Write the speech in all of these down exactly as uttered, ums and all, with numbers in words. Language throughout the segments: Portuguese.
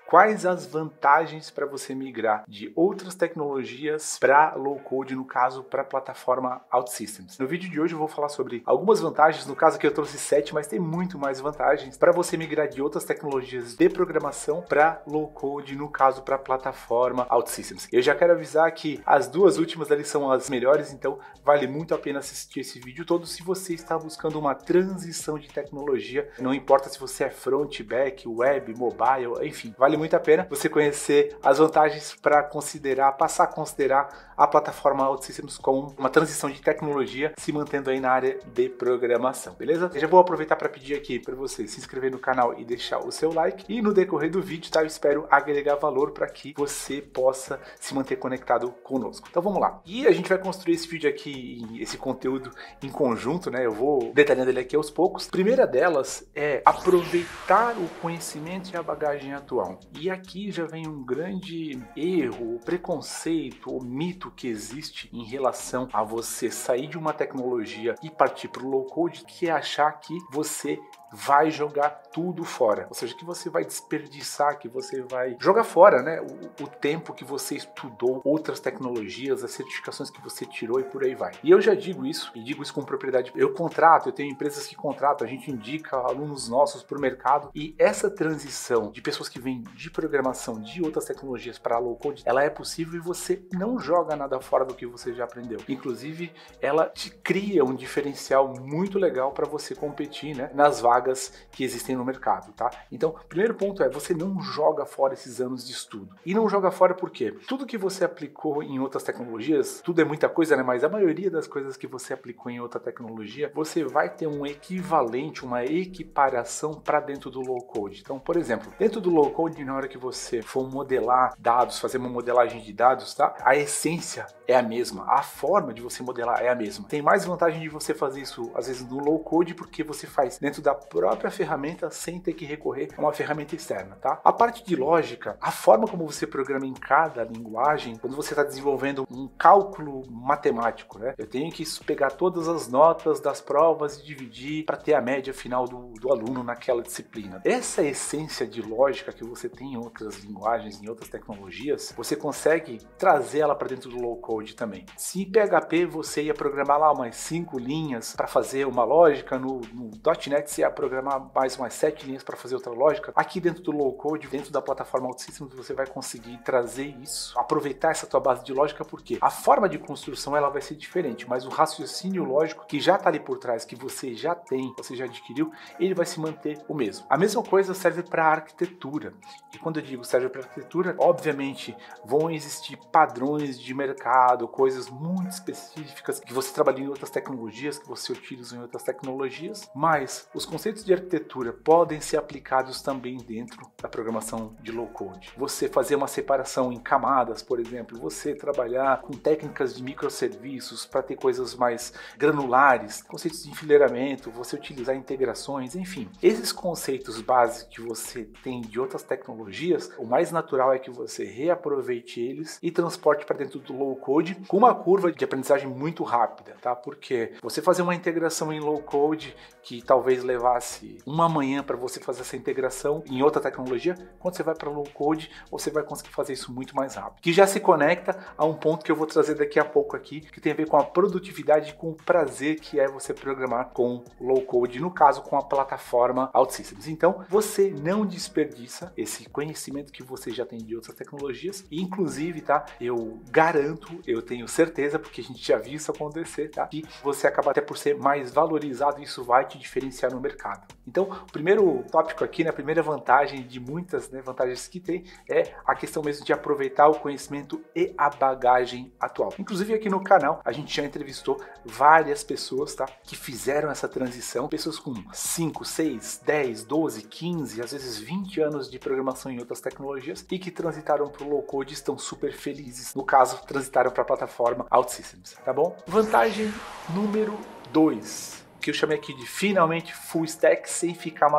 quais as vantagens para você migrar de outras tecnologias para low code, no caso para a plataforma OutSystems. No vídeo de hoje eu vou falar sobre algumas vantagens, no caso aqui eu trouxe sete, mas tem muito mais vantagens para você migrar de outras tecnologias de programação para low code, no caso para a plataforma OutSystems. Eu já quero avisar que as duas últimas ali são as melhores, então vale muito a pena assistir esse vídeo todo se você está buscando uma transição de tecnologia, não importa se você é front, back, web, mobile, enfim, vale muito a pena você conhecer as vantagens para considerar, passar a considerar a plataforma OutSystems como uma transição de tecnologia, se mantendo aí na área de programação, beleza? Eu já vou aproveitar para pedir aqui para você se inscrever no canal e deixar o seu like, e no decorrer do vídeo, tá, eu espero agregar valor para que você possa se manter conectado conosco. Então vamos lá. E a gente vai construir esse vídeo aqui, esse conteúdo em conjunto, né? Eu vou detalhando ele aqui aos poucos. A primeira delas é aproveitar o conhecimento e a bagagem atual. E aqui já vem um grande erro, preconceito, ou mito que existe em relação a você sair de uma tecnologia e partir para o low code, que é achar que você vai jogar tudo fora, ou seja, que você vai desperdiçar, que você vai jogar fora, né, o, o tempo que você estudou outras tecnologias, as certificações que você tirou e por aí vai. E eu já digo isso, e digo isso com propriedade. Eu contrato, eu tenho empresas que contratam, a gente indica alunos nossos para o mercado, e essa transição de pessoas que vêm de programação de outras tecnologias para low code, ela é possível e você não joga nada fora do que você já aprendeu. Inclusive, ela te cria um diferencial muito legal para você competir, né, nas vagas que existem no mercado, tá? Então, o primeiro ponto é, você não joga fora esses anos de estudo. E não joga fora por quê? Tudo que você aplicou em outras tecnologias, tudo é muita coisa, né? Mas a maioria das coisas que você aplicou em outra tecnologia, você vai ter um equivalente, uma equiparação para dentro do low code. Então, por exemplo, dentro do low code, na hora que você for modelar dados, fazer uma modelagem de dados, tá? A essência é a mesma, a forma de você modelar é a mesma. Tem mais vantagem de você fazer isso, às vezes, no low code, porque você faz dentro da própria ferramenta sem ter que recorrer a uma ferramenta externa, tá? A parte de lógica, a forma como você programa em cada linguagem, quando você está desenvolvendo um cálculo matemático, né? Eu tenho que pegar todas as notas das provas e dividir para ter a média final do, do aluno naquela disciplina. Essa essência de lógica que você tem em outras linguagens, em outras tecnologias, você consegue trazer ela para dentro do low code também. Se em P H P você ia programar lá umas cinco linhas para fazer uma lógica, no, no .NET você ia programar mais umas sete linhas para fazer outra lógica, aqui dentro do low code, dentro da plataforma OutSystems, você vai conseguir trazer isso, aproveitar essa tua base de lógica, porque a forma de construção ela vai ser diferente, mas o raciocínio lógico que já está ali por trás, que você já tem, você já adquiriu, ele vai se manter o mesmo. A mesma coisa serve para a arquitetura, e quando eu digo serve para arquitetura, obviamente vão existir padrões de mercado, coisas muito específicas que você trabalha em outras tecnologias, que você utiliza em outras tecnologias, mas os conceitos de arquitetura podem ser aplicados também dentro da programação de low code. Você fazer uma separação em camadas, por exemplo, você trabalhar com técnicas de microserviços para ter coisas mais granulares, conceitos de enfileiramento, você utilizar integrações, enfim. Esses conceitos básicos que você tem de outras tecnologias, o mais natural é que você reaproveite eles e transporte para dentro do low code com uma curva de aprendizagem muito rápida, tá? Porque você fazer uma integração em low code que talvez levasse uma manhã para você fazer essa integração em outra tecnologia, quando você vai para low code, você vai conseguir fazer isso muito mais rápido. Que já se conecta a um ponto que eu vou trazer daqui a pouco aqui, que tem a ver com a produtividade e com o prazer que é você programar com low code, no caso com a plataforma OutSystems. Então, você não desperdiça esse conhecimento que você já tem de outras tecnologias, e inclusive, tá, eu garanto, eu tenho certeza, porque a gente já viu isso acontecer, tá, que você acaba até por ser mais valorizado e isso vai te diferenciar no mercado. Então, o primeiro tópico aqui, né, a primeira vantagem de muitas, né, vantagens que tem é a questão mesmo de aproveitar o conhecimento e a bagagem atual. Inclusive aqui no canal a gente já entrevistou várias pessoas, tá, que fizeram essa transição, pessoas com cinco, seis, dez, doze, quinze, às vezes vinte anos de programação em outras tecnologias e que transitaram para o low code e estão super felizes. No caso, transitaram para a plataforma OutSystems, tá bom? Vantagem número dois, que eu chamei aqui de finalmente full stack sem ficar maluco.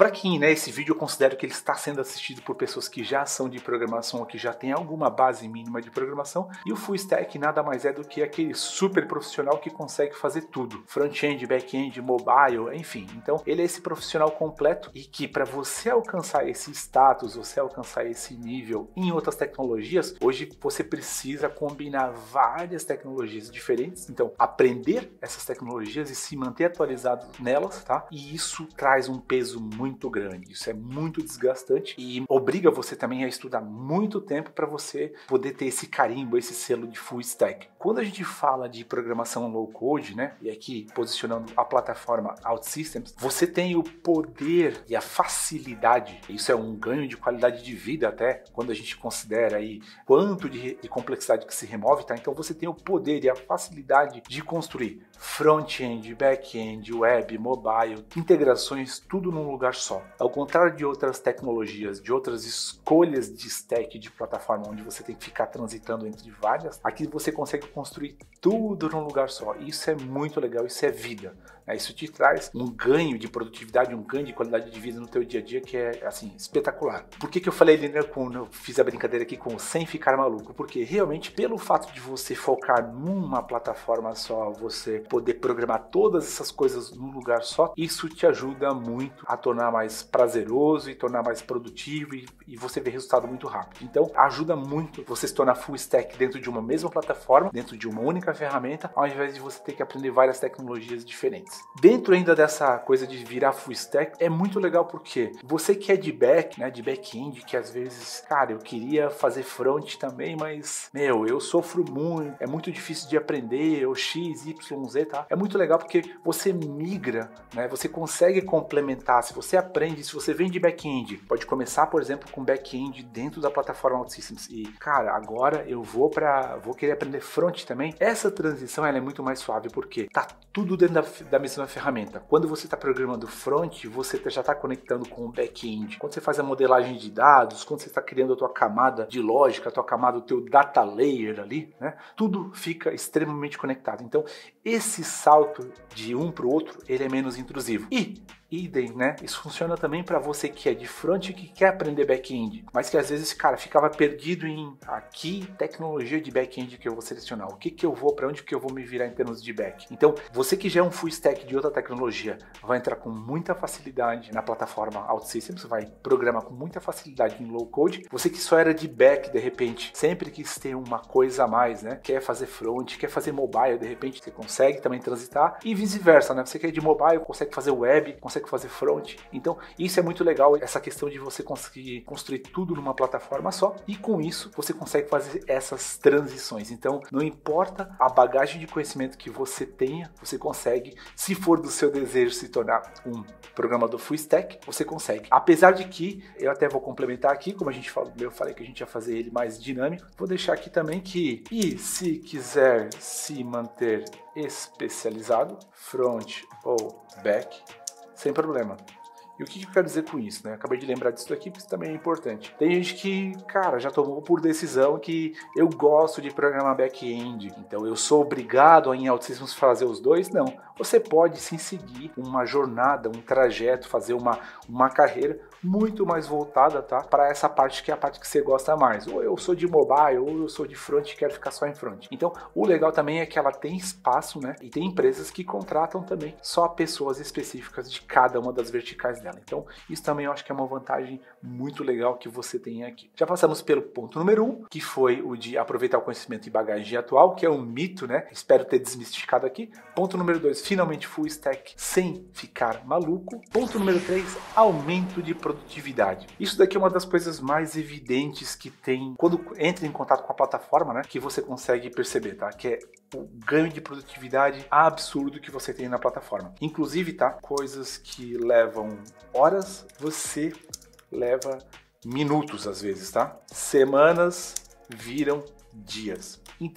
Para quem, né, esse vídeo eu considero que ele está sendo assistido por pessoas que já são de programação ou que já têm alguma base mínima de programação, e o Full Stack nada mais é do que aquele super profissional que consegue fazer tudo, front-end, back-end, mobile, enfim. Então ele é esse profissional completo e que para você alcançar esse status, você alcançar esse nível em outras tecnologias, hoje você precisa combinar várias tecnologias diferentes, então aprender essas tecnologias e se manter atualizado nelas, tá? E isso traz um peso muito grande, isso é muito desgastante e obriga você também a estudar muito tempo para você poder ter esse carimbo, esse selo de Full Stack. Quando a gente fala de programação low code, né, e aqui posicionando a plataforma OutSystems, você tem o poder e a facilidade, isso é um ganho de qualidade de vida até, quando a gente considera aí quanto de, de complexidade que se remove, tá? Então você tem o poder e a facilidade de construir front-end, back-end, web, mobile, integrações, tudo num lugar só. Ao contrário de outras tecnologias, de outras escolhas de stack, de plataforma, onde você tem que ficar transitando entre várias, aqui você consegue construir tudo num lugar só. Isso é muito legal, isso é vida. Né? Isso te traz um ganho de produtividade, um ganho de qualidade de vida no teu dia a dia que é, assim, espetacular. Por que que eu falei, né, com, eu fiz a brincadeira aqui com sem ficar maluco? Porque realmente, pelo fato de você focar numa plataforma só, você poder programar todas essas coisas num lugar só, isso te ajuda muito a tornar mais prazeroso e tornar mais produtivo e, e você ver resultado muito rápido. Então, ajuda muito você se tornar full stack dentro de uma mesma plataforma, dentro de uma única ferramenta, ao invés de você ter que aprender várias tecnologias diferentes. Dentro ainda dessa coisa de virar full stack, é muito legal porque você que é de back, né, de back-end, que às vezes, cara, eu queria fazer front também, mas, meu, eu sofro muito, é muito difícil de aprender, ou X, Y, Z, tá? É muito legal porque você migra, né? Você consegue complementar, se você aprende, se você vem de back-end, pode começar, por exemplo, com back-end dentro da plataforma OutSystems e, cara, agora eu vou para, vou querer aprender front também. Essa transição, ela é muito mais suave porque tá tudo dentro da, da mesma ferramenta. Quando você está programando front, você já está conectando com o back-end. Quando você faz a modelagem de dados, quando você está criando a tua camada de lógica, a tua camada, o teu data layer ali, né? Tudo fica extremamente conectado. Então, esse salto de um para o outro, ele é menos intrusivo. E idem, né? Isso funciona também para você que é de front e que quer aprender back-end, mas que às vezes, cara, ficava perdido em aqui tecnologia de back-end que eu vou selecionar, o que que eu vou, para onde que eu vou me virar em termos de back. Então, você que já é um full stack de outra tecnologia, vai entrar com muita facilidade na plataforma OutSystems, vai programar com muita facilidade em low code. Você que só era de back, de repente, sempre quis ter uma coisa a mais, né? Quer fazer front, quer fazer mobile, de repente você consegue também transitar e vice-versa, né? Você que é de mobile, consegue fazer web, consegue fazer front. Então, isso é muito legal, essa questão de você conseguir construir tudo numa plataforma só e com isso você consegue fazer essas transições. Então, não importa a bagagem de conhecimento que você tenha, você consegue, se for do seu desejo se tornar um programador full stack, você consegue. Apesar de que, eu até vou complementar aqui, como a gente falou, eu falei que a gente ia fazer ele mais dinâmico, vou deixar aqui também que, e se quiser se manter especializado, front ou back, sem problema. E o que eu quero dizer com isso, né? Acabei de lembrar disso daqui, porque isso também é importante. Tem gente que, cara, já tomou por decisão que eu gosto de programar back-end, então eu sou obrigado a, em OutSystems, fazer os dois? Não. Você pode sim seguir uma jornada, um trajeto, fazer uma, uma carreira muito mais voltada, tá, para essa parte que é a parte que você gosta mais. Ou eu sou de mobile, ou eu sou de front e quero ficar só em front. Então, o legal também é que ela tem espaço, né? E tem empresas que contratam também só pessoas específicas de cada uma das verticais dela. Então, isso também eu acho que é uma vantagem muito legal que você tem aqui. Já passamos pelo ponto número um, que foi o de aproveitar o conhecimento e bagagem atual, que é um mito, né? Espero ter desmistificado aqui. Ponto número dois, finalmente full stack sem ficar maluco. Ponto número três, aumento de produtividade. Produtividade. Isso daqui é uma das coisas mais evidentes que tem quando entra em contato com a plataforma, né? Que você consegue perceber, tá? Que é o ganho de produtividade absurdo que você tem na plataforma. Inclusive, tá? Coisas que levam horas, você leva minutos às vezes, tá? Semanas viram dias. Então,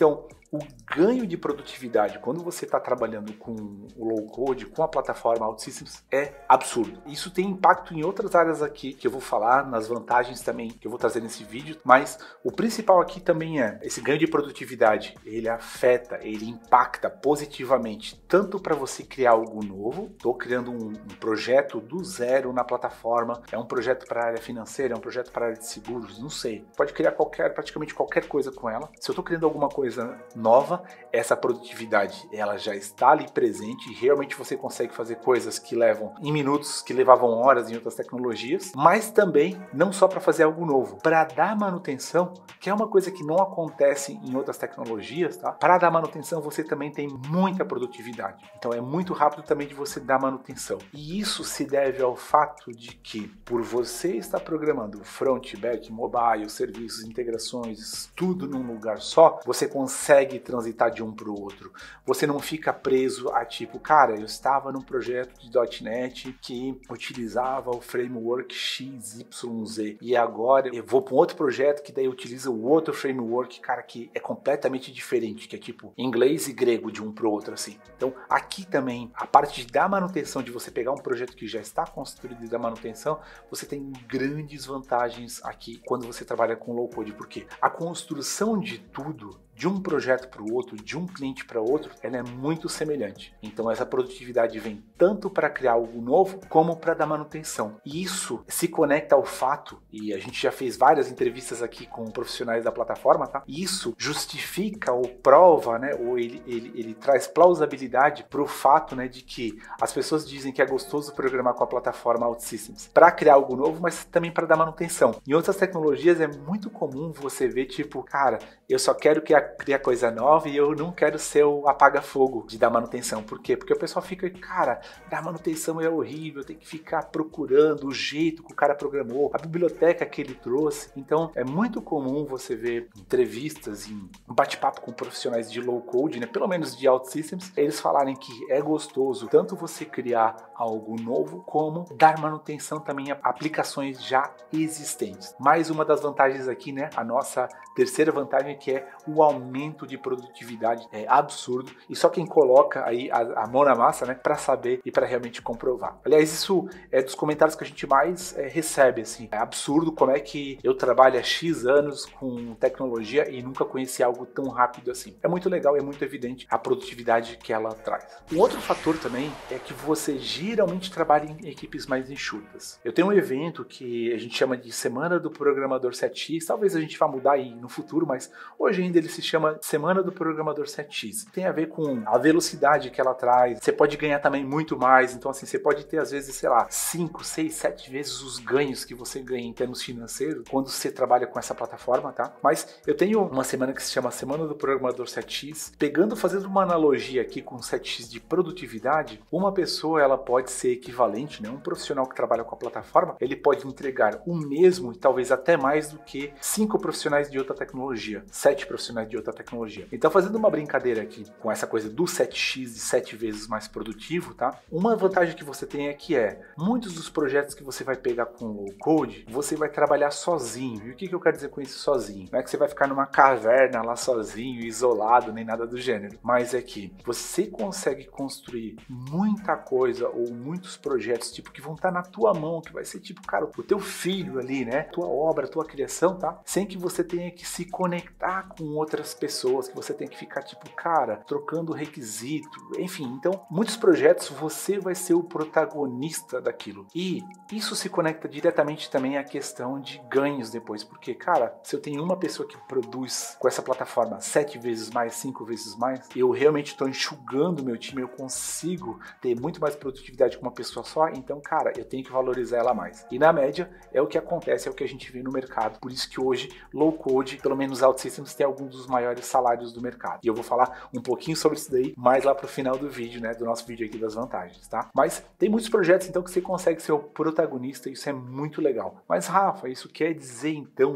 o ganho de produtividade quando você está trabalhando com o low code, com a plataforma OutSystems, é absurdo. Isso tem impacto em outras áreas aqui que eu vou falar, nas vantagens também que eu vou trazer nesse vídeo, mas o principal aqui também é esse ganho de produtividade. Ele afeta, ele impacta positivamente tanto para você criar algo novo. Estou criando um, um projeto do zero na plataforma, é um projeto para a área financeira, é um projeto para a área de seguros, não sei. Pode criar qualquer, praticamente qualquer coisa com ela. Se eu estou criando alguma coisa nova, essa produtividade ela já está ali presente e realmente você consegue fazer coisas que levam em minutos, que levavam horas em outras tecnologias, mas também não só para fazer algo novo, para dar manutenção, que é uma coisa que não acontece em outras tecnologias, tá? Para dar manutenção você também tem muita produtividade, então é muito rápido também de você dar manutenção. E isso se deve ao fato de que, por você estar programando front, back, mobile, serviços, integrações, tudo num lugar só, você consegue transitar de um para o outro. Você não fica preso a tipo, cara, eu estava num projeto de .NET que utilizava o framework X Y Z e agora eu vou para um outro projeto que daí utiliza o outro framework, cara, que é completamente diferente, que é tipo inglês e grego de um para o outro, assim. Então, aqui também, a parte de dar manutenção, de você pegar um projeto que já está construído e dar manutenção, você tem grandes vantagens aqui quando você trabalha com low code, porque a construção de tudo, de um projeto para o outro, de um cliente para outro, ela é muito semelhante. Então essa produtividade vem tanto para criar algo novo, como para dar manutenção. E isso se conecta ao fato, e a gente já fez várias entrevistas aqui com profissionais da plataforma, tá? E isso justifica ou prova, né, ou ele, ele, ele traz plausibilidade para o fato, né, de que as pessoas dizem que é gostoso programar com a plataforma OutSystems para criar algo novo, mas também para dar manutenção. Em outras tecnologias é muito comum você ver tipo, cara, eu só quero que a criar coisa nova e eu não quero ser o apaga-fogo de dar manutenção. Por quê? Porque o pessoal fica, cara, dar manutenção é horrível, tem que ficar procurando o jeito que o cara programou, a biblioteca que ele trouxe. Então, é muito comum você ver entrevistas, em bate-papo com profissionais de low code, né, pelo menos de OutSystems, eles falarem que é gostoso tanto você criar algo novo, como dar manutenção também a aplicações já existentes. Mais uma das vantagens aqui, né, a nossa terceira vantagem, que é o aumento de produtividade, é absurdo, e só quem coloca aí a, a mão na massa, né, para saber e para realmente comprovar. Aliás, isso é dos comentários que a gente mais é, recebe, assim, é absurdo como é que eu trabalho há X anos com tecnologia e nunca conheci algo tão rápido assim. É muito legal e é muito evidente a produtividade que ela traz. Um outro fator também é que você geralmente trabalha em equipes mais enxutas. Eu tenho um evento que a gente chama de Semana do Programador sete X, talvez a gente vá mudar aí no futuro, mas hoje ainda ele se chama Semana do Programador sete X. Tem a ver com a velocidade que ela traz, você pode ganhar também muito mais, então assim, você pode ter às vezes, sei lá, cinco, seis, sete vezes os ganhos que você ganha em termos financeiros quando você trabalha com essa plataforma, tá? Mas eu tenho uma semana que se chama Semana do Programador sete X, pegando, fazendo uma analogia aqui com sete X de produtividade, uma pessoa ela pode ser equivalente, né? Um profissional que trabalha com a plataforma, ele pode entregar o mesmo e talvez até mais do que cinco profissionais de outra tecnologia, sete profissionais de outra tecnologia. Então, fazendo uma brincadeira aqui com essa coisa do sete X de sete vezes mais produtivo, tá? Uma vantagem que você tem aqui é, muitos dos projetos que você vai pegar com low code, você vai trabalhar sozinho. E o que, que eu quero dizer com isso sozinho? Não é que você vai ficar numa caverna lá sozinho, isolado, nem nada do gênero. Mas é que você consegue construir muita coisa ou muitos projetos, tipo, que vão estar na tua mão, que vai ser tipo, cara, o teu filho ali, né? Tua obra, tua criação, tá? Sem que você tenha que se conectar com outras pessoas, que você tem que ficar tipo, cara, trocando requisito, enfim. Então, muitos projetos você vai ser o protagonista daquilo. E isso se conecta diretamente também à questão de ganhos depois, porque, cara, se eu tenho uma pessoa que produz com essa plataforma sete vezes mais, cinco vezes mais, eu realmente estou enxugando meu time, eu consigo ter muito mais produtividade com uma pessoa só, então, cara, eu tenho que valorizar ela mais. E na média, é o que acontece, é o que a gente vê no mercado. Por isso que hoje, low code, pelo menos OutSystems, tem alguns dos maiores salários do mercado. E eu vou falar um pouquinho sobre isso daí mais lá pro final do vídeo, né, do nosso vídeo aqui das vantagens, tá? Mas tem muitos projetos, então, que você consegue ser o protagonista, isso é muito legal. Mas, Rafa, isso quer dizer, então, né,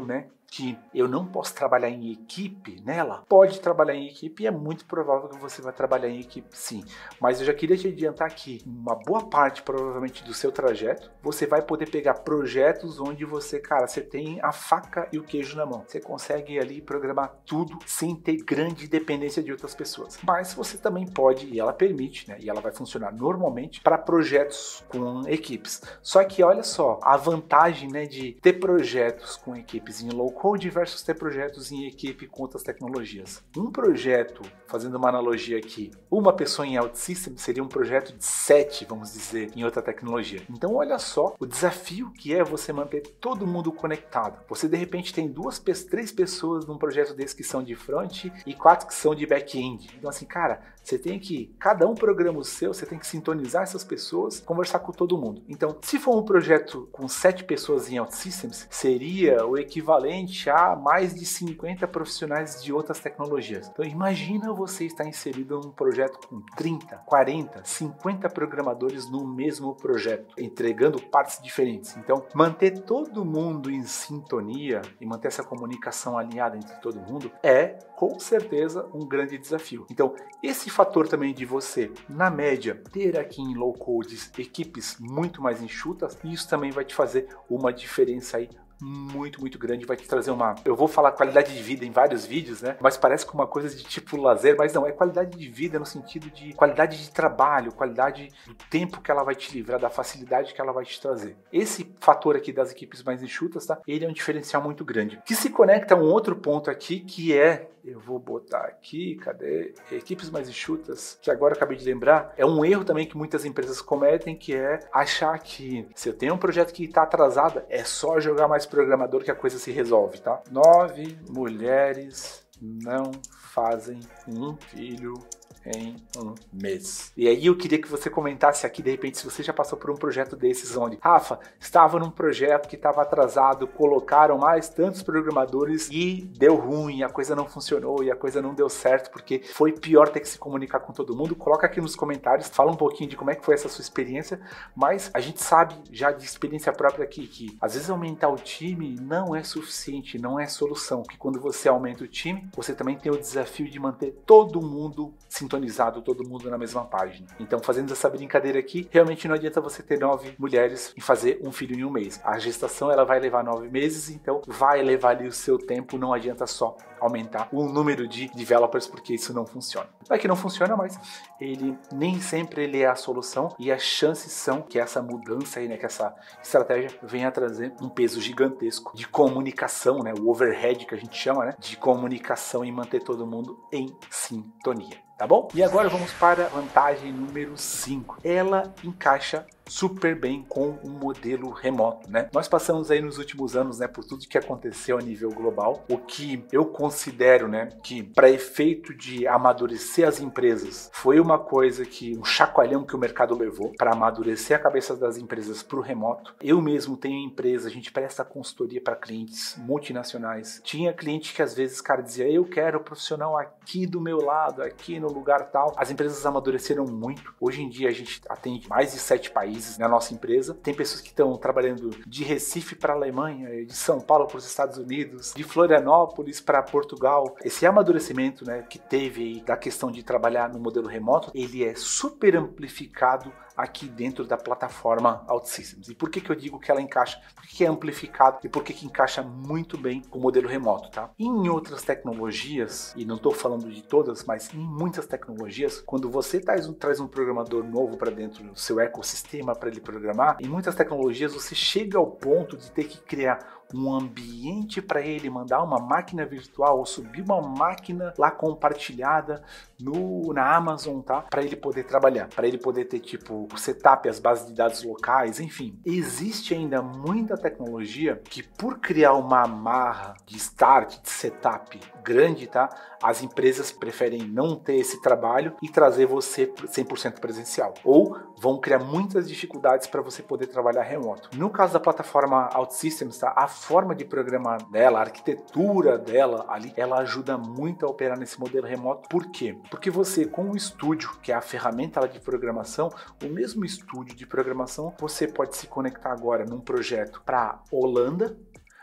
que eu não posso trabalhar em equipe nela, pode trabalhar em equipe e é muito provável que você vai trabalhar em equipe sim. Mas eu já queria te adiantar que uma boa parte provavelmente do seu trajeto, você vai poder pegar projetos onde você, cara, você tem a faca e o queijo na mão. Você consegue ali programar tudo sem ter grande dependência de outras pessoas. Mas você também pode, e ela permite, né, e ela vai funcionar normalmente para projetos com equipes. Só que olha só, a vantagem, né, de ter projetos com equipes em low code versus ter projetos em equipe com outras tecnologias. Um projeto, fazendo uma analogia aqui, uma pessoa em OutSystems seria um projeto de sete, vamos dizer, em outra tecnologia. Então olha só o desafio que é você manter todo mundo conectado. Você de repente tem duas, três pessoas num projeto desse que são de front e quatro que são de back-end. Então assim, cara, você tem que, cada um programa o seu, você tem que sintonizar essas pessoas, conversar com todo mundo. Então, se for um projeto com sete pessoas em OutSystems, seria o equivalente a mais de cinquenta profissionais de outras tecnologias. Então, imagina você estar inserido num projeto com trinta, quarenta, cinquenta programadores no mesmo projeto, entregando partes diferentes. Então, manter todo mundo em sintonia e manter essa comunicação alinhada entre todo mundo é, com certeza, um grande desafio. Então, esse fator também de você, na média, ter aqui em low code equipes muito mais enxutas, isso também vai te fazer uma diferença aí muito, muito grande, vai te trazer uma... Eu vou falar qualidade de vida em vários vídeos, né? Mas parece que uma coisa de tipo lazer, mas não, é qualidade de vida no sentido de qualidade de trabalho, qualidade do tempo que ela vai te livrar, da facilidade que ela vai te trazer. Esse fator aqui das equipes mais enxutas, tá? Ele é um diferencial muito grande. Que se conecta a um outro ponto aqui, que é... Eu vou botar aqui, cadê? Equipes mais enxutas, que agora eu acabei de lembrar. É um erro também que muitas empresas cometem, que é achar que se eu tenho um projeto que está atrasado, é só jogar mais programador que a coisa se resolve, tá? Nove mulheres não fazem um filho em um mês. E aí eu queria que você comentasse aqui, de repente, se você já passou por um projeto desses onde, Rafa, estava num projeto que estava atrasado, colocaram mais tantos programadores e deu ruim, a coisa não funcionou e a coisa não deu certo, porque foi pior ter que se comunicar com todo mundo. Coloca aqui nos comentários, fala um pouquinho de como é que foi essa sua experiência, mas a gente sabe já de experiência própria aqui que às vezes aumentar o time não é suficiente, não é solução, porque quando você aumenta o time, você também tem o desafio de manter todo mundo sintonizado, todo mundo na mesma página. Então, fazendo essa brincadeira aqui, realmente não adianta você ter nove mulheres e fazer um filho em um mês. A gestação ela vai levar nove meses, então vai levar ali o seu tempo, não adianta só aumentar o número de developers, porque isso não funciona. Não é que não funciona, mas ele nem sempre ele é a solução e as chances são que essa mudança aí, né, que essa estratégia venha a trazer um peso gigantesco de comunicação, né, o overhead que a gente chama, né, de comunicação e manter todo mundo em sintonia. Tá bom? E agora vamos para a vantagem número cinco. Ela encaixa super bem com um modelo remoto, né? Nós passamos aí nos últimos anos, né, por tudo que aconteceu a nível global, o que eu considero, né, que para efeito de amadurecer as empresas, foi uma coisa que, um chacoalhão que o mercado levou para amadurecer a cabeça das empresas para o remoto. Eu mesmo tenho empresa, a gente presta consultoria para clientes multinacionais. Tinha cliente que às vezes, cara, dizia, eu quero o profissional aqui do meu lado, aqui no lugar tal. As empresas amadureceram muito. Hoje em dia a gente atende mais de sete países na nossa empresa. Tem pessoas que estão trabalhando de Recife para a Alemanha, de São Paulo para os Estados Unidos, de Florianópolis para Portugal. Esse amadurecimento, né, que teve aí da questão de trabalhar no modelo remoto, ele é super amplificado aqui dentro da plataforma OutSystems. E por que que eu digo que ela encaixa? Por que que é amplificado e por que que encaixa muito bem com o modelo remoto, tá? Em outras tecnologias, e não estou falando de todas, mas em muitas tecnologias, quando você traz um, traz um programador novo para dentro do seu ecossistema para ele programar, em muitas tecnologias você chega ao ponto de ter que criar um ambiente para ele mandar uma máquina virtual ou subir uma máquina lá compartilhada no, na Amazon, tá? Para ele poder trabalhar, para ele poder ter tipo o setup, as bases de dados locais, enfim. Existe ainda muita tecnologia que por criar uma amarra de start, de setup grande, tá? As empresas preferem não ter esse trabalho e trazer você cem por cento presencial. Ou vão criar muitas dificuldades para você poder trabalhar remoto. No caso da plataforma OutSystems, tá? A forma de programar dela, a arquitetura dela ali, ela ajuda muito a operar nesse modelo remoto. Por quê? Porque você, com o estúdio, que é a ferramenta de programação, o mesmo estúdio de programação, você pode se conectar agora num projeto para Holanda,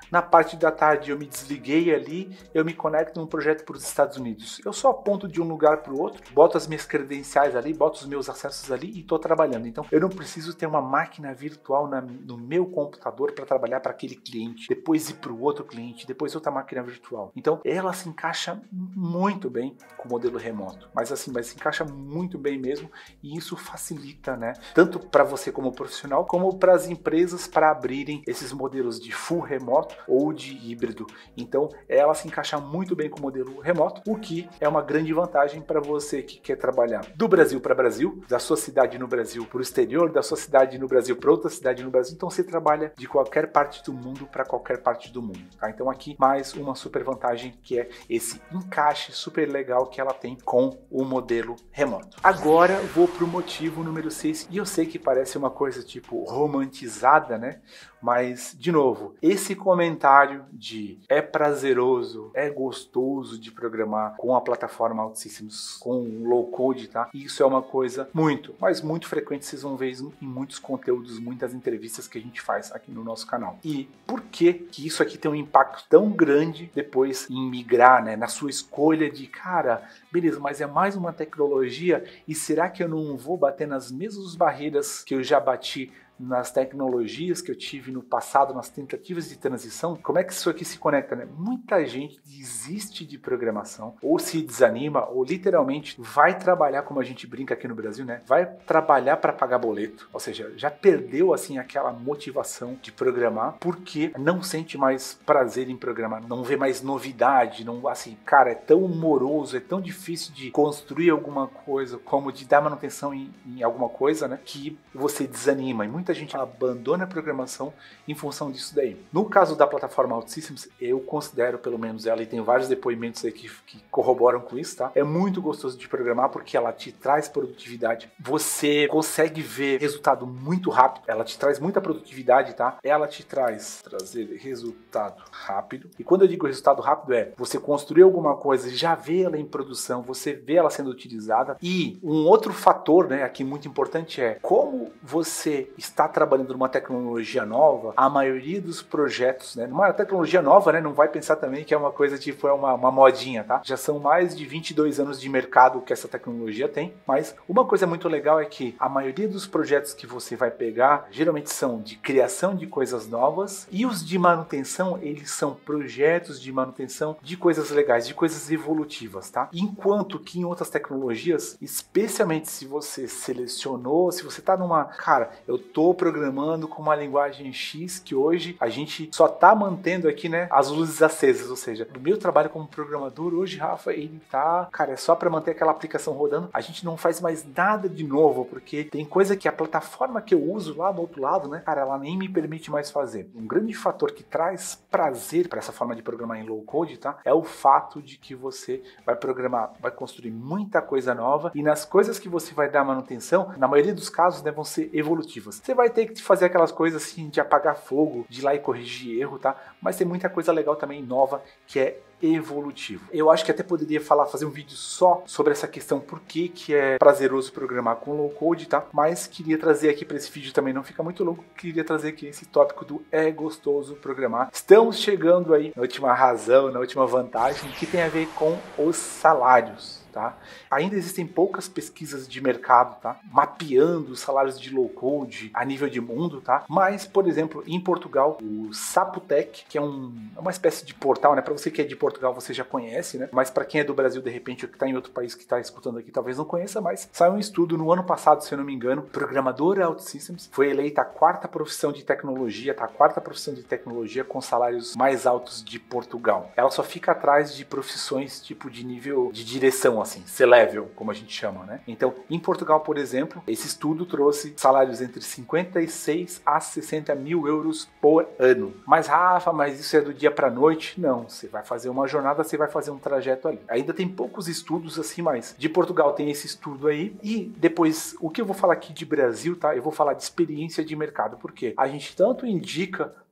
na parte da tarde eu me desliguei ali, eu me conecto num projeto para os Estados Unidos. Eu só aponto de um lugar para o outro, boto as minhas credenciais ali, boto os meus acessos ali e estou trabalhando. Então eu não preciso ter uma máquina virtual na, no meu computador para trabalhar para aquele cliente, depois ir para o outro cliente, depois outra máquina virtual. Então ela se encaixa muito bem com o modelo remoto, mas assim, mas se encaixa muito bem mesmo, e isso facilita, né, tanto para você como profissional, como para as empresas para abrirem esses modelos de full remoto ou de híbrido. Então ela se encaixa muito bem com o modelo remoto, o que é uma grande vantagem para você que quer trabalhar do Brasil para Brasil, da sua cidade no Brasil para o exterior, da sua cidade no Brasil para outra cidade no Brasil. Então você trabalha de qualquer parte do mundo para qualquer parte do mundo, tá? Então aqui mais uma super vantagem, que é esse encaixe super legal que ela tem com o modelo remoto. Agora vou para o motivo número seis, e eu sei que parece uma coisa tipo romantizada, né? Mas, de novo, esse comentário de é prazeroso, é gostoso de programar com a plataforma OutSystems, com low code, tá? Isso é uma coisa muito, mas muito frequente, vocês vão ver em muitos conteúdos, muitas entrevistas que a gente faz aqui no nosso canal. E por que que isso aqui tem um impacto tão grande depois em migrar, né? Na sua escolha de, cara, beleza, mas é mais uma tecnologia, e será que eu não vou bater nas mesmas barreiras que eu já bati nas tecnologias que eu tive no passado, nas tentativas de transição? Como é que isso aqui se conecta, né? Muita gente desiste de programação, ou se desanima, ou literalmente vai trabalhar, como a gente brinca aqui no Brasil, né? Vai trabalhar para pagar boleto, ou seja, já perdeu assim aquela motivação de programar, porque não sente mais prazer em programar, não vê mais novidade, não, assim, cara, é tão moroso, é tão difícil de construir alguma coisa, como de dar manutenção em, em alguma coisa, né? Que você desanima, e muita Muita gente abandona a programação em função disso daí. No caso da plataforma OutSystems, eu considero pelo menos ela, e tem vários depoimentos aí que, que corroboram com isso, tá? É muito gostoso de programar porque ela te traz produtividade. Você consegue ver resultado muito rápido. Ela te traz muita produtividade, tá? Ela te traz trazer resultado rápido. E quando eu digo resultado rápido é você construir alguma coisa, já vê ela em produção, você vê ela sendo utilizada. E um outro fator, né, aqui muito importante é como você está está trabalhando numa tecnologia nova, a maioria dos projetos, né, numa tecnologia nova, né, não vai pensar também que é uma coisa tipo, é uma, uma modinha, tá? Já são mais de vinte e dois anos de mercado que essa tecnologia tem, mas uma coisa muito legal é que a maioria dos projetos que você vai pegar, geralmente são de criação de coisas novas, e os de manutenção, eles são projetos de manutenção de coisas legais, de coisas evolutivas, tá? Enquanto que em outras tecnologias, especialmente se você selecionou, se você tá numa, cara, eu tô programando com uma linguagem X que hoje a gente só tá mantendo aqui, né, as luzes acesas, ou seja, o meu trabalho como programador hoje, Rafa, ele tá, cara, é só para manter aquela aplicação rodando, a gente não faz mais nada de novo, porque tem coisa que a plataforma que eu uso lá do outro lado, né, cara, ela nem me permite mais fazer. Um grande fator que traz prazer para essa forma de programar em low code, tá, é o fato de que você vai programar, vai construir muita coisa nova, e nas coisas que você vai dar manutenção, na maioria dos casos, né, vão ser evolutivas. Você vai ter que fazer aquelas coisas assim de apagar fogo, de ir lá e corrigir erro, tá? Mas tem muita coisa legal também nova que é evolutivo. Eu acho que até poderia falar, fazer um vídeo só sobre essa questão, por que que é prazeroso programar com low code, tá? Mas queria trazer aqui para esse vídeo também não ficar muito longo, queria trazer aqui esse tópico do é gostoso programar. Estamos chegando aí na última razão, na última vantagem, que tem a ver com os salários. Tá? Ainda existem poucas pesquisas de mercado, tá? Mapeando os salários de low code a nível de mundo, tá? Mas, por exemplo, em Portugal, o Sapotec, que é um, uma espécie de portal, né? Para você que é de Portugal, você já conhece, né? Mas para quem é do Brasil, de repente, ou que está em outro país que está escutando aqui, talvez não conheça, mas saiu um estudo no ano passado, se eu não me engano, programador OutSystems foi eleita a quarta profissão de tecnologia, tá? A quarta profissão de tecnologia com salários mais altos de Portugal. Ela só fica atrás de profissões tipo de nível de direção, assim, C-level, como a gente chama, né? Então, em Portugal, por exemplo, esse estudo trouxe salários entre cinquenta e seis a sessenta mil euros por ano. Mas, Rafa, mas isso é do dia para noite? Não, você vai fazer uma jornada, você vai fazer um trajeto ali. Ainda tem poucos estudos assim, mas de Portugal tem esse estudo aí, e depois, o que eu vou falar aqui de Brasil, tá? Eu vou falar de experiência de mercado, porque a gente tanto indica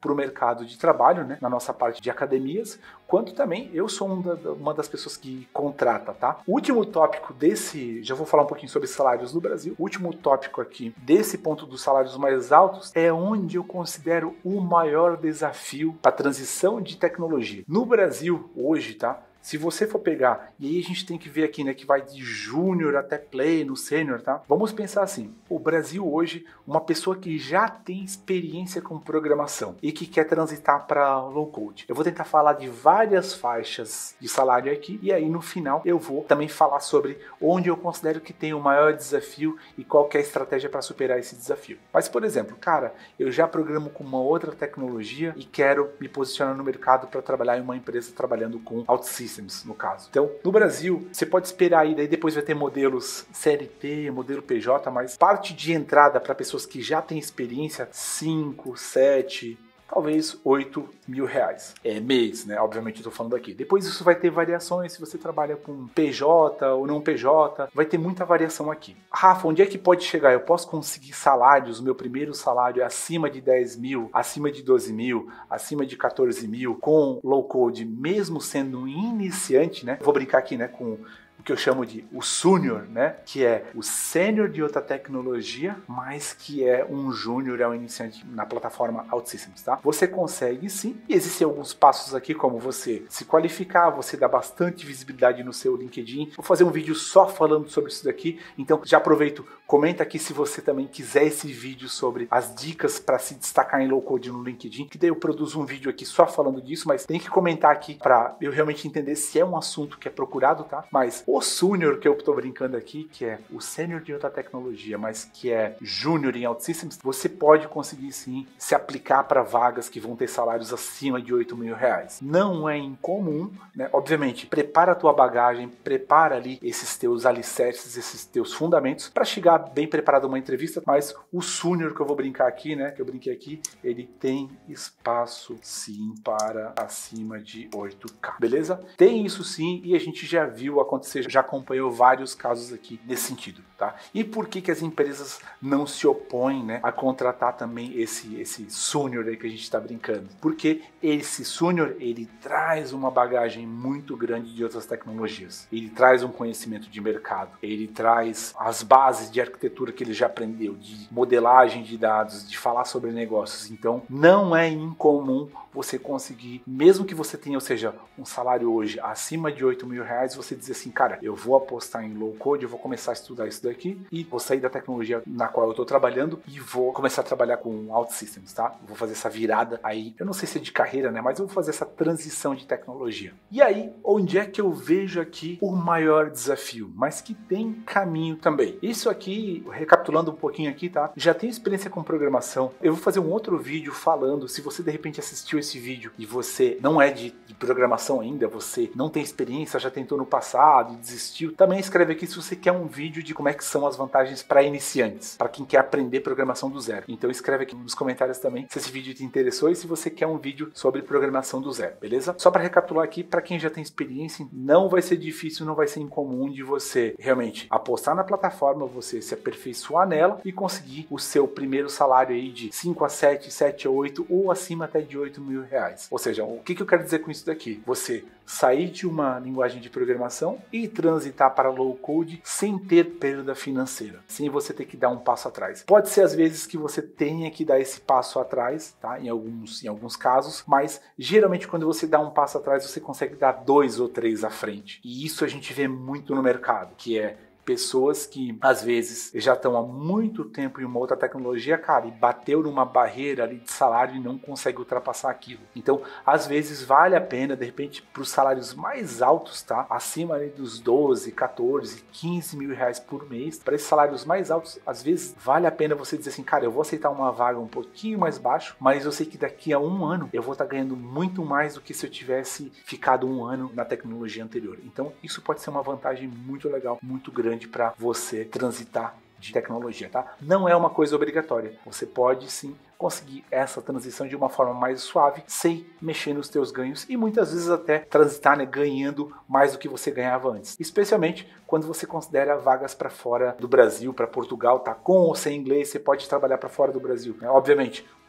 para o mercado de trabalho, né, na nossa parte de academias, quanto também eu sou um da, uma das pessoas que contrata, tá? O último tópico desse, já vou falar um pouquinho sobre salários no Brasil, o último tópico aqui desse ponto dos salários mais altos é onde eu considero o maior desafio para a transição de tecnologia. No Brasil, hoje, tá? Se você for pegar, e aí a gente tem que ver aqui, né, que vai de júnior até pleno, sênior, tá? Vamos pensar assim, o Brasil hoje, uma pessoa que já tem experiência com programação e que quer transitar para low code. Eu vou tentar falar de várias faixas de salário aqui e aí no final eu vou também falar sobre onde eu considero que tem o maior desafio e qual que é a estratégia para superar esse desafio. Mas, por exemplo, cara, eu já programo com uma outra tecnologia e quero me posicionar no mercado para trabalhar em uma empresa trabalhando com OutSystems, no caso. Então, no Brasil, você pode esperar aí, daí depois vai ter modelos C L T, modelo P J, mas parte de entrada para pessoas que já têm experiência, cinco, sete, talvez oito mil reais. É mês, né? Obviamente eu tô falando aqui. Depois isso vai ter variações se você trabalha com P J ou não P J. Vai ter muita variação aqui. Rafa, onde é que pode chegar? Eu posso conseguir salários, o meu primeiro salário é acima de dez mil, acima de doze mil, acima de quatorze mil, com low code, mesmo sendo um iniciante, né? Vou brincar aqui, né? Com o que eu chamo de o sênior, né? Que é o sênior de outra tecnologia, mas que é um júnior, é um iniciante na plataforma OutSystems, tá? Você consegue sim, e existem alguns passos aqui, como você se qualificar, você dá bastante visibilidade no seu LinkedIn. Vou fazer um vídeo só falando sobre isso daqui, então já aproveito, comenta aqui se você também quiser esse vídeo sobre as dicas para se destacar em low code no LinkedIn, que daí eu produzo um vídeo aqui só falando disso, mas tem que comentar aqui para eu realmente entender se é um assunto que é procurado, tá? Mas o Senior, que eu estou brincando aqui, que é o Sênior de outra tecnologia, mas que é Júnior em OutSystems, você pode conseguir sim se aplicar para vagas que vão ter salários acima de oito mil reais. Não é incomum, né? Obviamente, prepara a tua bagagem, prepara ali esses teus alicerces, esses teus fundamentos para chegar bem preparado a uma entrevista, mas o Senior que eu vou brincar aqui, né? Que eu brinquei aqui, ele tem espaço sim para acima de oito mil, beleza? Tem isso sim e a gente já viu acontecer, já acompanhou vários casos aqui nesse sentido, tá? E por que que as empresas não se opõem, né, a contratar também esse esse sênior aí que a gente está brincando? Porque esse sênior, ele traz uma bagagem muito grande de outras tecnologias. Ele traz um conhecimento de mercado, ele traz as bases de arquitetura que ele já aprendeu, de modelagem de dados, de falar sobre negócios. Então, não é incomum você conseguir, mesmo que você tenha, ou seja, um salário hoje acima de oito mil reais, você dizer assim, cara, eu vou apostar em low code, eu vou começar a estudar isso daqui e vou sair da tecnologia na qual eu estou trabalhando e vou começar a trabalhar com OutSystems, tá? Vou fazer essa virada aí, eu não sei se é de carreira, né? Mas eu vou fazer essa transição de tecnologia. E aí, onde é que eu vejo aqui o maior desafio, mas que tem caminho também? Isso aqui, recapitulando um pouquinho aqui, tá? Já tenho experiência com programação. Eu vou fazer um outro vídeo falando, se você de repente assistiu esse vídeo e você não é de, de programação ainda, você não tem experiência, já tentou no passado e desistiu, também escreve aqui se você quer um vídeo de como é que são as vantagens para iniciantes, para quem quer aprender programação do zero. Então escreve aqui nos comentários também se esse vídeo te interessou e se você quer um vídeo sobre programação do zero, beleza? Só para recapitular aqui, para quem já tem experiência, não vai ser difícil, não vai ser incomum de você realmente apostar na plataforma, você se aperfeiçoar nela e conseguir o seu primeiro salário aí de cinco a sete, sete a oito ou acima até de oito mil reais. Ou seja, o que, que eu quero dizer com isso daqui? Você sair de uma linguagem de programação e transitar para low code sem ter perda financeira, sem você ter que dar um passo atrás. Pode ser às vezes que você tenha que dar esse passo atrás, tá? Em alguns, em alguns casos, mas geralmente quando você dá um passo atrás, você consegue dar dois ou três à frente. E isso a gente vê muito no mercado, que é pessoas que às vezes já estão há muito tempo em uma outra tecnologia, cara, e bateu numa barreira ali de salário e não consegue ultrapassar aquilo. Então, às vezes vale a pena, de repente, para os salários mais altos, tá? Acima ali dos doze, quatorze, quinze mil reais por mês, para esses salários mais altos, às vezes vale a pena você dizer assim, cara, eu vou aceitar uma vaga um pouquinho mais baixo, mas eu sei que daqui a um ano eu vou estar ganhando muito mais do que se eu tivesse ficado um ano na tecnologia anterior. Então, isso pode ser uma vantagem muito legal, muito grande para você transitar de tecnologia, tá? Não é uma coisa obrigatória. Você pode sim conseguir essa transição de uma forma mais suave, sem mexer nos teus ganhos e muitas vezes até transitar, né, ganhando mais do que você ganhava antes. Especialmente quando você considera vagas para fora do Brasil, para Portugal, tá? Com ou sem inglês, você pode trabalhar para fora do Brasil, né? Obviamente,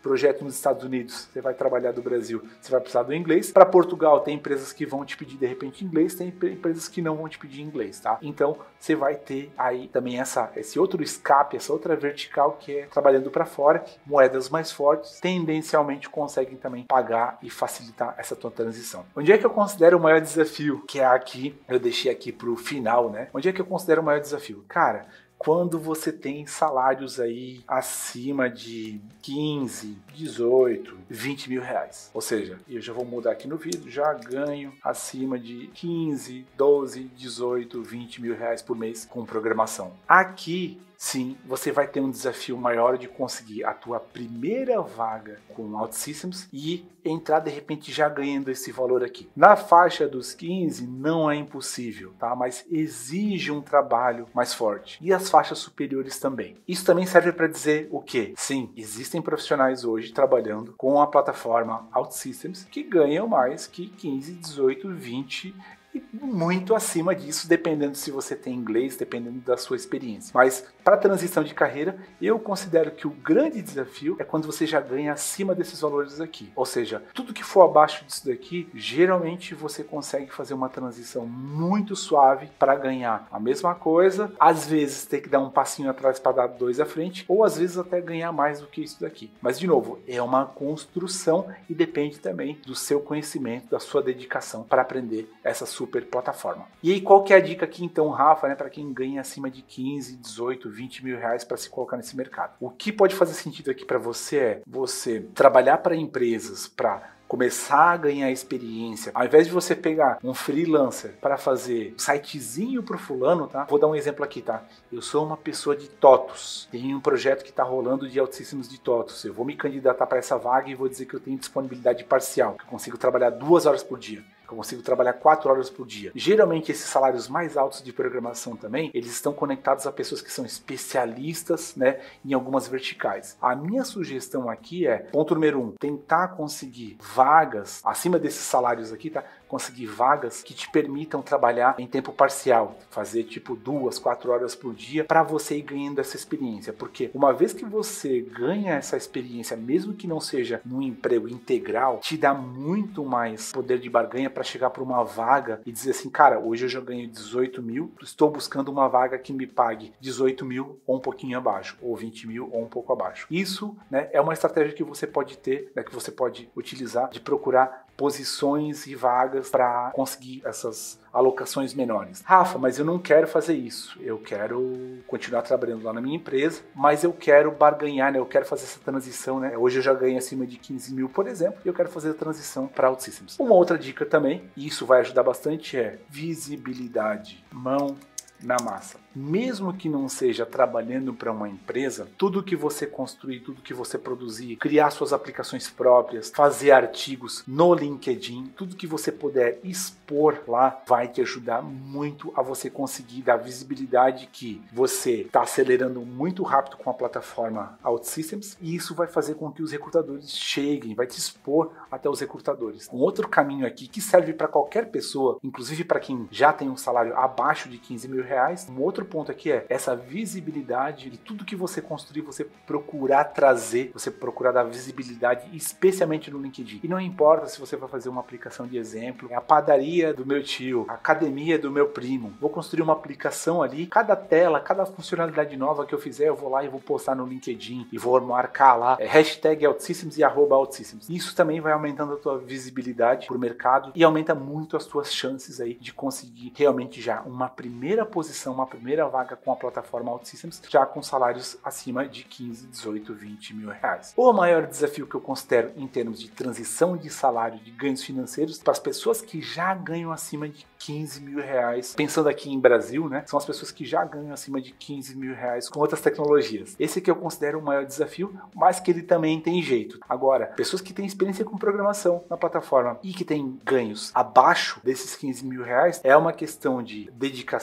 projeto nos Estados Unidos, você vai trabalhar do Brasil, você vai precisar do inglês. Para Portugal, tem empresas que vão te pedir de repente inglês, tem empresas que não vão te pedir inglês, tá? Então, você vai ter aí também essa, esse outro escape, essa outra vertical que é trabalhando para fora, moedas mais fortes, tendencialmente conseguem também pagar e facilitar essa tua transição. Onde é que eu considero o maior desafio? Que é aqui, eu deixei aqui para o final, né? Onde é que eu considero o maior desafio? Cara, quando você tem salários aí acima de quinze, dezoito, vinte mil reais. Ou seja, eu já vou mudar aqui no vídeo, já ganho acima de quinze, doze, dezoito, vinte mil reais por mês com programação. Aqui, sim, você vai ter um desafio maior de conseguir a tua primeira vaga com OutSystems e entrar de repente já ganhando esse valor aqui. Na faixa dos quinze não é impossível, tá? Mas exige um trabalho mais forte. E as faixas superiores também. Isso também serve para dizer o quê? Sim, existem profissionais hoje trabalhando com a plataforma OutSystems que ganham mais que quinze, dezoito, vinte e muito acima disso, dependendo se você tem inglês, dependendo da sua experiência. Mas para transição de carreira, eu considero que o grande desafio é quando você já ganha acima desses valores aqui. Ou seja, tudo que for abaixo disso daqui, geralmente você consegue fazer uma transição muito suave para ganhar a mesma coisa, às vezes ter que dar um passinho atrás para dar dois à frente, ou às vezes até ganhar mais do que isso daqui. Mas de novo, é uma construção e depende também do seu conhecimento, da sua dedicação para aprender essa super plataforma. E aí, qual que é a dica aqui então, Rafa, né, para quem ganha acima de quinze, dezoito, vinte mil reais para se colocar nesse mercado? O que pode fazer sentido aqui para você é você trabalhar para empresas, para começar a ganhar experiência, ao invés de você pegar um freelancer para fazer um sitezinho pro fulano, tá? Vou dar um exemplo aqui, tá? Eu sou uma pessoa de TOTOS, tem um projeto que está rolando de OutSystems de TOTOS, eu vou me candidatar para essa vaga e vou dizer que eu tenho disponibilidade parcial, que eu consigo trabalhar duas horas por dia, que eu consigo trabalhar quatro horas por dia. Geralmente esses salários mais altos de programação também, eles estão conectados a pessoas que são especialistas, né, em algumas verticais. A minha sugestão aqui é, ponto número um, tentar conseguir vagas acima desses salários aqui, tá? Conseguir vagas que te permitam trabalhar em tempo parcial, fazer tipo duas, quatro horas por dia para você ir ganhando essa experiência, porque uma vez que você ganha essa experiência, mesmo que não seja num emprego integral, te dá muito mais poder de barganha para chegar para uma vaga e dizer assim, cara, hoje eu já ganho dezoito mil, estou buscando uma vaga que me pague dezoito mil ou um pouquinho abaixo, ou vinte mil ou um pouco abaixo. Isso, né, é uma estratégia que você pode ter, né, que você pode utilizar de procurar posições e vagas para conseguir essas alocações menores. Rafa, mas eu não quero fazer isso. Eu quero continuar trabalhando lá na minha empresa, mas eu quero barganhar, né? Eu quero fazer essa transição, né? Hoje eu já ganho acima de quinze mil, por exemplo, e eu quero fazer a transição para OutSystems. Uma outra dica também, e isso vai ajudar bastante, é visibilidade, mão na massa. Mesmo que não seja trabalhando para uma empresa, tudo que você construir, tudo que você produzir, criar suas aplicações próprias, fazer artigos no LinkedIn, tudo que você puder expor lá vai te ajudar muito a você conseguir dar visibilidade que você está acelerando muito rápido com a plataforma OutSystems, e isso vai fazer com que os recrutadores cheguem, vai te expor até os recrutadores. Um outro caminho aqui que serve para qualquer pessoa, inclusive para quem já tem um salário abaixo de quinze mil reais, um outro ponto aqui é essa visibilidade de tudo que você construir, você procurar trazer, você procurar dar visibilidade, especialmente no LinkedIn. E não importa se você vai fazer uma aplicação de exemplo, é a padaria do meu tio, a academia do meu primo. Vou construir uma aplicação ali, cada tela, cada funcionalidade nova que eu fizer, eu vou lá e vou postar no LinkedIn e vou marcar lá é, hashtag OutSystems e arroba OutSystems. Isso também vai aumentando a tua visibilidade para o mercado e aumenta muito as tuas chances aí de conseguir realmente já uma primeira posição, uma primeira vaga com a plataforma OutSystems, já com salários acima de quinze, dezoito, vinte mil reais. O maior desafio que eu considero em termos de transição de salário, de ganhos financeiros, para as pessoas que já ganham acima de quinze mil reais, pensando aqui em Brasil, né, são as pessoas que já ganham acima de quinze mil reais com outras tecnologias. Esse que eu considero o maior desafio, mas que ele também tem jeito. Agora, pessoas que têm experiência com programação na plataforma e que têm ganhos abaixo desses quinze mil reais, é uma questão de dedicação,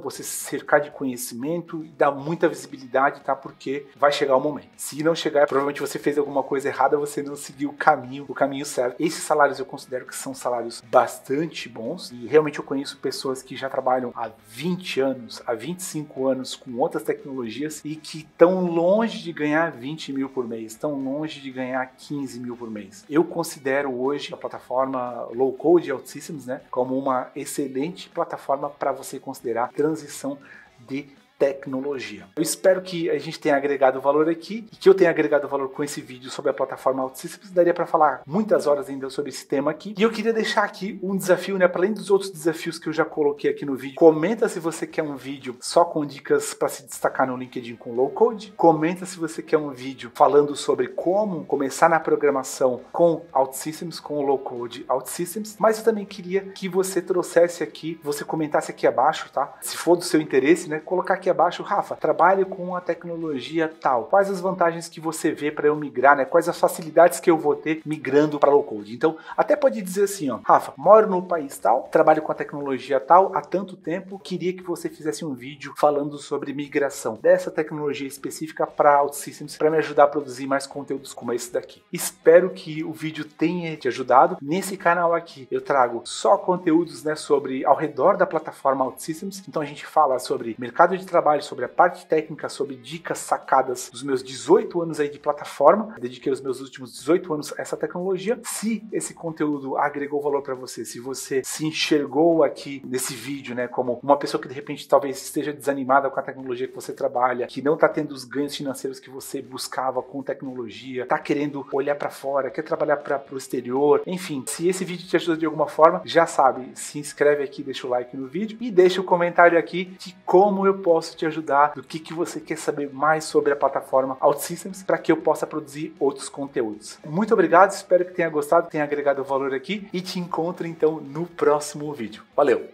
você se cercar de conhecimento e dar muita visibilidade, tá? Porque vai chegar o momento. Se não chegar, provavelmente você fez alguma coisa errada, você não seguiu o caminho, o caminho certo. Esses salários eu considero que são salários bastante bons e realmente eu conheço pessoas que já trabalham há vinte anos, há vinte e cinco anos com outras tecnologias e que estão longe de ganhar vinte mil por mês, estão longe de ganhar quinze mil por mês. Eu considero hoje a plataforma Low Code OutSystems, né, como uma excelente plataforma para você considerar transição de tecnologia. Eu espero que a gente tenha agregado valor aqui e que eu tenha agregado valor com esse vídeo sobre a plataforma OutSystems. Daria para falar muitas horas ainda sobre esse tema aqui. E eu queria deixar aqui um desafio, né? Para além dos outros desafios que eu já coloquei aqui no vídeo. Comenta se você quer um vídeo só com dicas para se destacar no LinkedIn com Low Code. Comenta se você quer um vídeo falando sobre como começar na programação com OutSystems, com o Low Code OutSystems. Mas eu também queria que você trouxesse aqui, você comentasse aqui abaixo, tá? Se for do seu interesse, né? Colocar aqui abaixo, Rafa, trabalho com a tecnologia tal. Quais as vantagens que você vê para eu migrar, né? Quais as facilidades que eu vou ter migrando para Low Code? Então, até pode dizer assim, ó, Rafa, moro no país tal, trabalho com a tecnologia tal há tanto tempo, queria que você fizesse um vídeo falando sobre migração dessa tecnologia específica para OutSystems para me ajudar a produzir mais conteúdos como esse daqui. Espero que o vídeo tenha te ajudado. Nesse canal aqui eu trago só conteúdos, né, sobre ao redor da plataforma OutSystems. Então a gente fala sobre mercado de trabalho, sobre a parte técnica, sobre dicas sacadas dos meus dezoito anos aí de plataforma. Dediquei os meus últimos dezoito anos a essa tecnologia. Se esse conteúdo agregou valor para você, se você se enxergou aqui nesse vídeo, né, como uma pessoa que de repente talvez esteja desanimada com a tecnologia que você trabalha, que não está tendo os ganhos financeiros que você buscava com tecnologia, está querendo olhar para fora, quer trabalhar para o exterior, enfim, se esse vídeo te ajudou de alguma forma, já sabe, se inscreve aqui, deixa o like no vídeo e deixa o comentário aqui de como eu posso te ajudar, do que, que você quer saber mais sobre a plataforma OutSystems para que eu possa produzir outros conteúdos. Muito obrigado, espero que tenha gostado, tenha agregado valor aqui e te encontro então no próximo vídeo. Valeu!